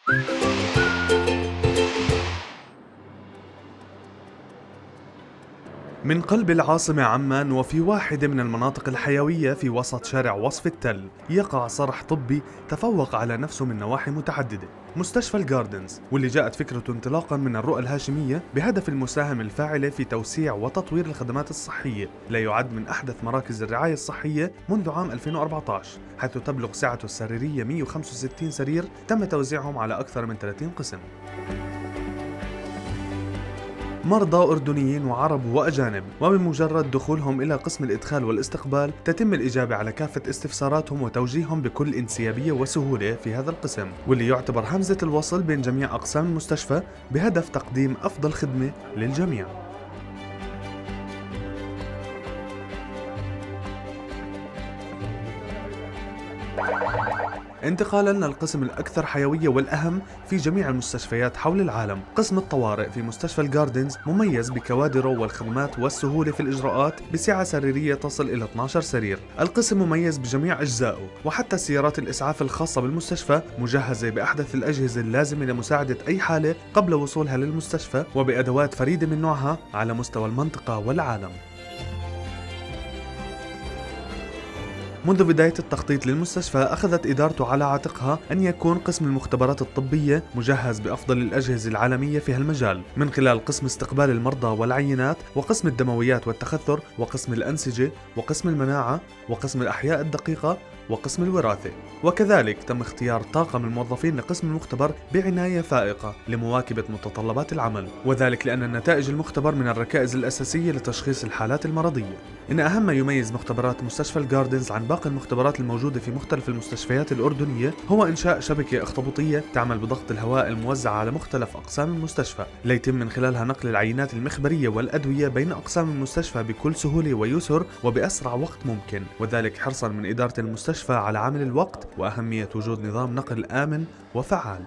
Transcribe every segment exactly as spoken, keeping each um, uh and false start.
من قلب العاصمة عمان وفي واحدة من المناطق الحيوية في وسط شارع وصف التل يقع صرح طبي تفوق على نفسه من نواحي متعددة، مستشفى الجاردنز، واللي جاءت فكرته انطلاقا من الرؤى الهاشمية بهدف المساهمة الفاعلة في توسيع وتطوير الخدمات الصحية، لا يعد من أحدث مراكز الرعاية الصحية منذ عام ألفين وأربعة عشر، حيث تبلغ سعته السريرية مئة وخمسة وستين سرير تم توزيعهم على أكثر من ثلاثين قسم. مرضى أردنيين وعرب وأجانب، وبمجرد دخولهم إلى قسم الإدخال والاستقبال تتم الإجابة على كافة استفساراتهم وتوجيههم بكل انسيابية وسهولة في هذا القسم، واللي يعتبر همزة الوصل بين جميع أقسام المستشفى بهدف تقديم أفضل خدمة للجميع. انتقالا للقسم الأكثر حيوية والأهم في جميع المستشفيات حول العالم، قسم الطوارئ في مستشفى الجاردنز مميز بكوادره والخدمات والسهولة في الإجراءات بسعة سريرية تصل إلى اثني عشر سرير. القسم مميز بجميع أجزائه، وحتى سيارات الإسعاف الخاصة بالمستشفى مجهزة بأحدث الأجهزة اللازمة لمساعدة أي حالة قبل وصولها للمستشفى، وبأدوات فريدة من نوعها على مستوى المنطقة والعالم. منذ بداية التخطيط للمستشفى أخذت إدارته على عاتقها أن يكون قسم المختبرات الطبية مجهز بأفضل الأجهزة العالمية في هالمجال، من خلال قسم استقبال المرضى والعينات، وقسم الدمويات والتخثر، وقسم الأنسجة، وقسم المناعة، وقسم الأحياء الدقيقة، وقسم الوراثة. وكذلك تم اختيار طاقم الموظفين لقسم المختبر بعناية فائقة لمواكبة متطلبات العمل، وذلك لأن النتائج المختبر من الركائز الأساسية لتشخيص الحالات المرضية. إن أهم ما يميز مختبرات مستشفى الجاردنز عن باقي المختبرات الموجودة في مختلف المستشفيات الأردنية هو إنشاء شبكة اخطبوطية تعمل بضغط الهواء الموزع على مختلف أقسام المستشفى، ليتم من خلالها نقل العينات المخبرية والأدوية بين أقسام المستشفى بكل سهولة ويسر وبأسرع وقت ممكن، وذلك حرصا من إدارة المستشفى على عمل الوقت وأهمية وجود نظام نقل آمن وفعال.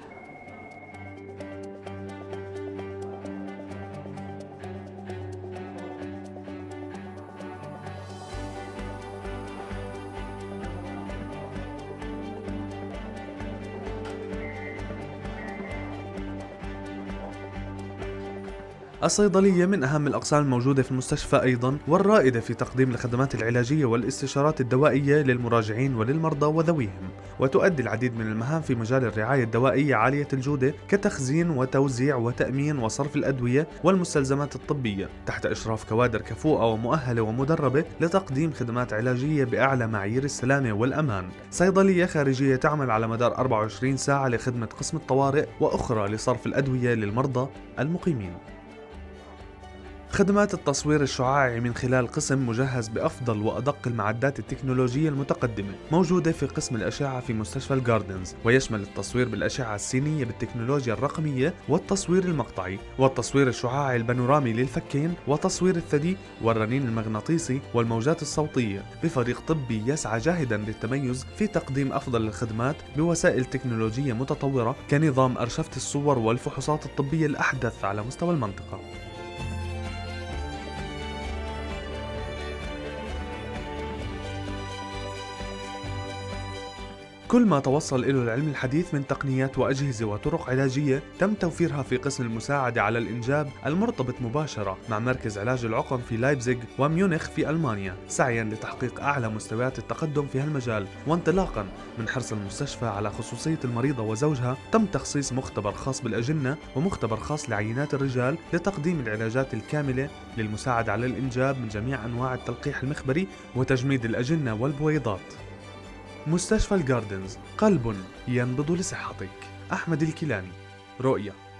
الصيدلية من أهم الأقسام الموجودة في المستشفى أيضا، والرائدة في تقديم الخدمات العلاجية والاستشارات الدوائية للمراجعين وللمرضى وذويهم، وتؤدي العديد من المهام في مجال الرعاية الدوائية عالية الجودة كتخزين وتوزيع وتأمين وصرف الأدوية والمستلزمات الطبية تحت إشراف كوادر كفؤة ومؤهلة ومدربة لتقديم خدمات علاجية بأعلى معايير السلامة والأمان. صيدلية خارجية تعمل على مدار أربعة وعشرين ساعة لخدمة قسم الطوارئ، وأخرى لصرف الأدوية للمرضى المقيمين. خدمات التصوير الشعاعي من خلال قسم مجهز بأفضل وأدق المعدات التكنولوجية المتقدمة موجودة في قسم الأشعة في مستشفى الجاردنز، ويشمل التصوير بالأشعة السينية بالتكنولوجيا الرقمية، والتصوير المقطعي، والتصوير الشعاعي البانورامي للفكين، وتصوير الثدي، والرنين المغناطيسي، والموجات الصوتية، بفريق طبي يسعى جاهدا للتميز في تقديم أفضل الخدمات بوسائل تكنولوجية متطورة كنظام أرشفة الصور والفحوصات الطبية الأحدث على مستوى المنطقة. كل ما توصل إليه العلم الحديث من تقنيات وأجهزة وطرق علاجية تم توفيرها في قسم المساعدة على الإنجاب المرتبط مباشرة مع مركز علاج العقم في لايبزيغ وميونخ في ألمانيا، سعيا لتحقيق أعلى مستويات التقدم في هالمجال. وانطلاقا من حرص المستشفى على خصوصية المريضة وزوجها تم تخصيص مختبر خاص بالأجنة ومختبر خاص لعينات الرجال لتقديم العلاجات الكاملة للمساعدة على الإنجاب من جميع أنواع التلقيح المخبري وتجميد الأجنة والبويضات. مستشفى الجاردنز، قلب ينبض لصحتك. أحمد الكيلاني، رؤيا.